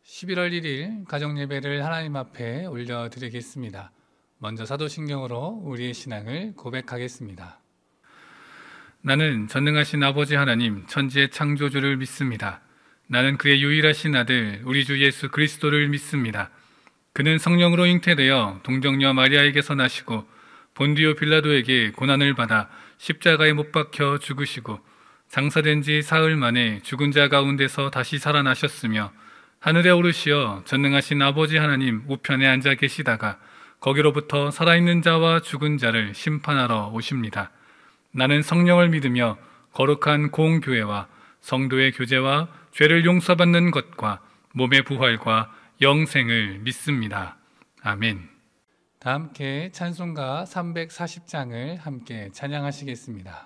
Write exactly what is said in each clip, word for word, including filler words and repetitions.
십일월 일일 가정예배를 하나님 앞에 올려드리겠습니다. 먼저 사도신경으로 우리의 신앙을 고백하겠습니다. 나는 전능하신 아버지 하나님 천지의 창조주를 믿습니다. 나는 그의 유일하신 아들 우리 주 예수 그리스도를 믿습니다. 그는 성령으로 잉태되어 동정녀 마리아에게서 나시고 본디오 빌라도에게 고난을 받아 십자가에 못 박혀 죽으시고 장사된 지 사흘 만에 죽은 자 가운데서 다시 살아나셨으며 하늘에 오르시어 전능하신 아버지 하나님 우편에 앉아 계시다가 거기로부터 살아있는 자와 죽은 자를 심판하러 오십니다. 나는 성령을 믿으며 거룩한 공교회와 성도의 교제와 죄를 용서받는 것과 몸의 부활과 영생을 믿습니다. 아멘. 다 함께 찬송가 삼백사십 장을 함께 찬양하시겠습니다.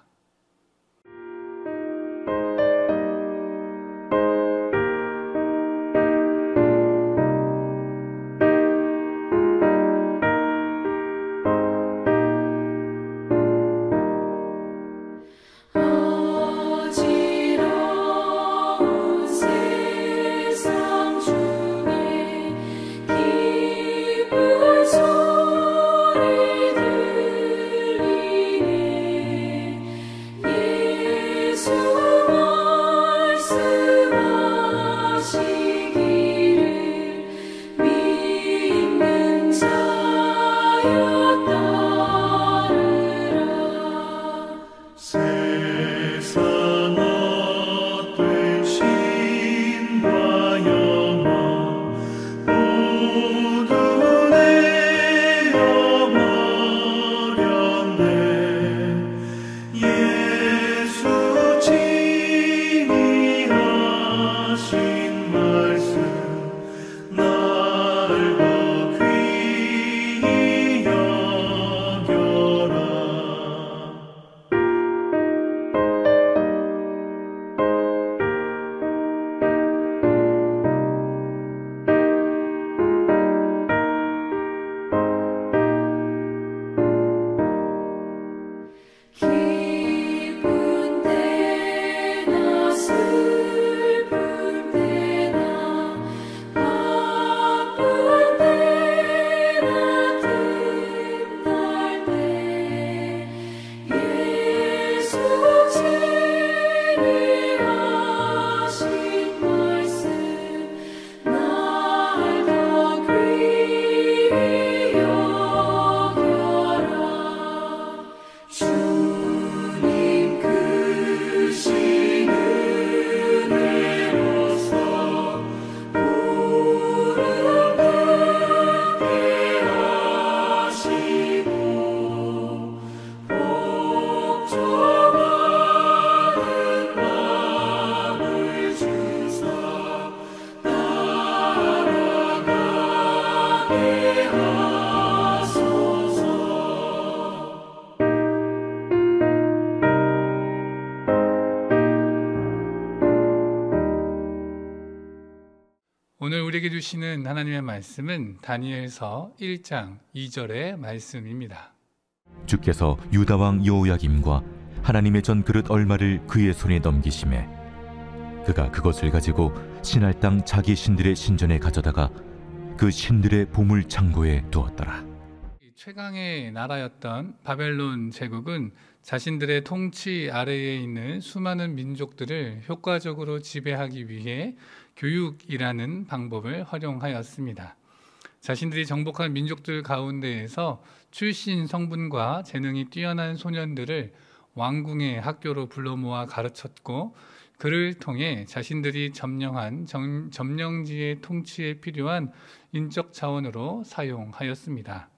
오늘 우리에게 주시는 하나님의 말씀은 다니엘서 일 장 이 절의 말씀입니다. 주께서 유다 왕 여호야김과 하나님의 전 그릇 얼마를 그의 손에 넘기심에 그가 그것을 가지고 신할 땅 자기 신들의 신전에 가져다가 그 신들의 보물 창고에 두었더라. 최강의 나라였던 바벨론 제국은 자신들의 통치 아래에 있는 수많은 민족들을 효과적으로 지배하기 위해 교육이라는 방법을 활용하였습니다. 자신들이 정복한 민족들 가운데에서 출신 성분과 재능이 뛰어난 소년들을 왕궁의 학교로 불러 모아 가르쳤고 그를 통해 자신들이 점령한 점, 점령지의 통치에 필요한 인적 자원으로 사용하였습니다.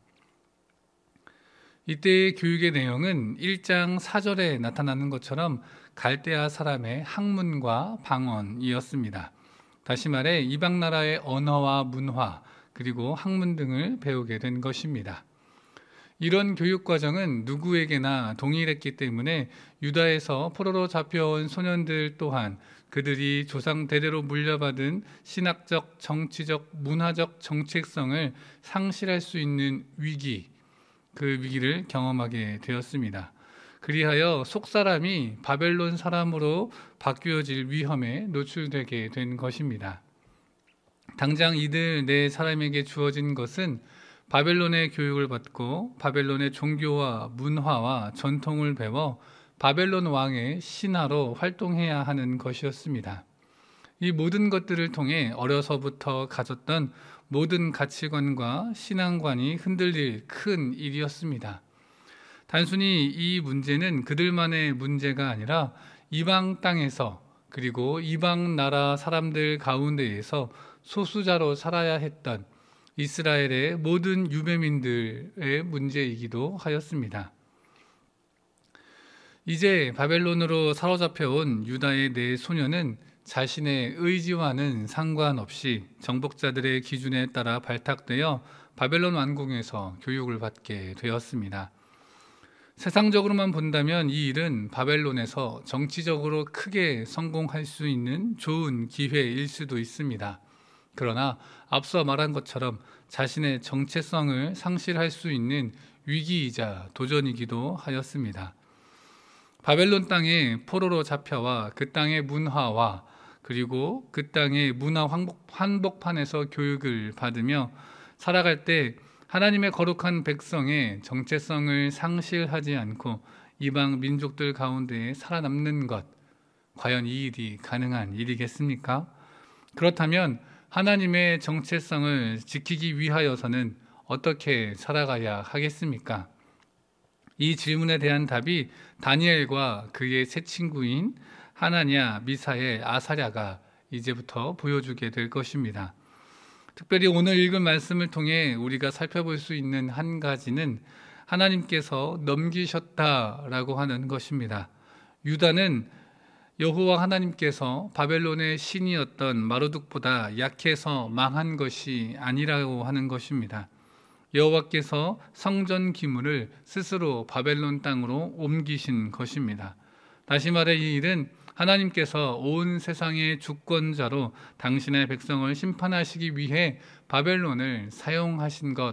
이때의 교육의 내용은 일 장 사 절에 나타나는 것처럼 갈대아 사람의 학문과 방언이었습니다. 다시 말해 이방 나라의 언어와 문화 그리고 학문 등을 배우게 된 것입니다. 이런 교육 과정은 누구에게나 동일했기 때문에 유다에서 포로로 잡혀온 소년들 또한 그들이 조상 대대로 물려받은 신학적, 정치적, 문화적 정체성을 상실할 수 있는 위기, 그 위기를 경험하게 되었습니다. 그리하여 속사람이 바벨론 사람으로 바뀌어질 위험에 노출되게 된 것입니다. 당장 이들 네 사람에게 주어진 것은 바벨론의 교육을 받고 바벨론의 종교와 문화와 전통을 배워 바벨론 왕의 신하로 활동해야 하는 것이었습니다. 이 모든 것들을 통해 어려서부터 가졌던 모든 가치관과 신앙관이 흔들릴 큰 일이었습니다. 단순히 이 문제는 그들만의 문제가 아니라 이방 땅에서 그리고 이방 나라 사람들 가운데에서 소수자로 살아야 했던 이스라엘의 모든 유배민들의 문제이기도 하였습니다. 이제 바벨론으로 사로잡혀온 유다의 네 소녀는 자신의 의지와는 상관없이 정복자들의 기준에 따라 발탁되어 바벨론 왕궁에서 교육을 받게 되었습니다. 세상적으로만 본다면 이 일은 바벨론에서 정치적으로 크게 성공할 수 있는 좋은 기회일 수도 있습니다. 그러나 앞서 말한 것처럼 자신의 정체성을 상실할 수 있는 위기이자 도전이기도 하였습니다. 바벨론 땅에 포로로 잡혀와 그 땅의 문화와 그리고 그 땅의 문화 한복판에서 교육을 받으며 살아갈 때 하나님의 거룩한 백성의 정체성을 상실하지 않고 이방 민족들 가운데 살아남는 것, 과연 이 일이 가능한 일이겠습니까? 그렇다면 하나님의 정체성을 지키기 위하여서는 어떻게 살아가야 하겠습니까? 이 질문에 대한 답이 다니엘과 그의 세 친구인 하나냐, 미사엘, 아사랴가 이제부터 보여주게 될 것입니다. 특별히 오늘 읽은 말씀을 통해 우리가 살펴볼 수 있는 한 가지는 하나님께서 넘기셨다라고 하는 것입니다. 유다는 여호와 하나님께서 바벨론의 신이었던 마르둑보다 약해서 망한 것이 아니라고 하는 것입니다. 여호와께서 성전 기물을 스스로 바벨론 땅으로 옮기신 것입니다. 다시 말해 이 일은 하나님께서 온 세상의 주권자로 당신의 백성을 심판하시기 위해 바벨론을 사용하신 것,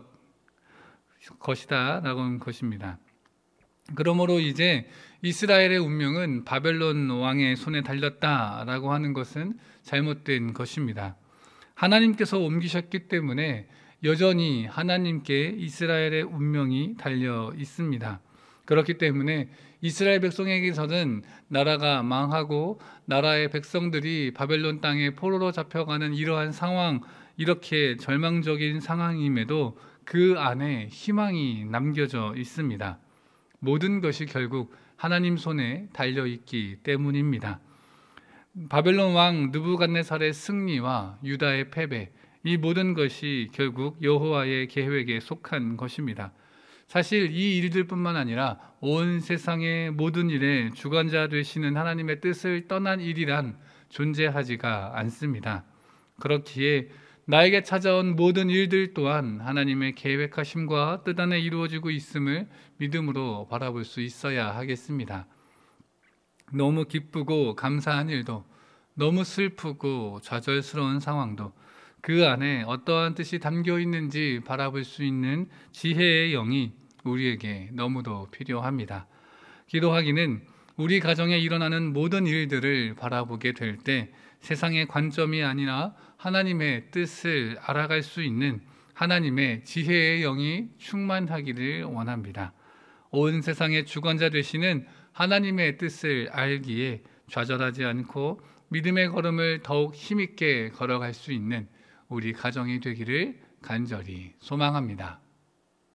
것이다 라고 하는 것입니다. 그러므로 이제 이스라엘의 운명은 바벨론 왕의 손에 달렸다라고 하는 것은 잘못된 것입니다. 하나님께서 옮기셨기 때문에 여전히 하나님께 이스라엘의 운명이 달려 있습니다. 그렇기 때문에 이스라엘 백성에게서는 나라가 망하고 나라의 백성들이 바벨론 땅에 포로로 잡혀가는 이러한 상황, 이렇게 절망적인 상황임에도 그 안에 희망이 남겨져 있습니다. 모든 것이 결국 하나님 손에 달려있기 때문입니다. 바벨론 왕 느부갓네살의 승리와 유다의 패배, 이 모든 것이 결국 여호와의 계획에 속한 것입니다. 사실 이 일들뿐만 아니라 온 세상의 모든 일에 주관자 되시는 하나님의 뜻을 떠난 일이란 존재하지가 않습니다. 그렇기에 나에게 찾아온 모든 일들 또한 하나님의 계획하심과 뜻 안에 이루어지고 있음을 믿음으로 바라볼 수 있어야 하겠습니다. 너무 기쁘고 감사한 일도, 너무 슬프고 좌절스러운 상황도 그 안에 어떠한 뜻이 담겨 있는지 바라볼 수 있는 지혜의 영이 우리에게 너무도 필요합니다. 기도하기는 우리 가정에 일어나는 모든 일들을 바라보게 될 때 세상의 관점이 아니라 하나님의 뜻을 알아갈 수 있는 하나님의 지혜의 영이 충만하기를 원합니다. 온 세상의 주관자 되시는 하나님의 뜻을 알기에 좌절하지 않고 믿음의 걸음을 더욱 힘있게 걸어갈 수 있는 우리 가정이 되기를 간절히 소망합니다.